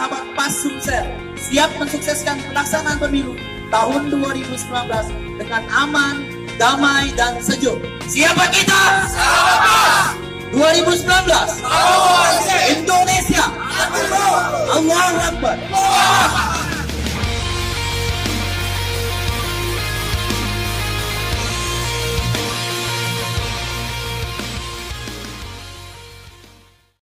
sahabat Pas Sumsel siap mensukseskan pelaksanaan pemilu tahun 2019 dengan aman, damai, dan sejuk. Siapa kita? Sahabat Pas 2019.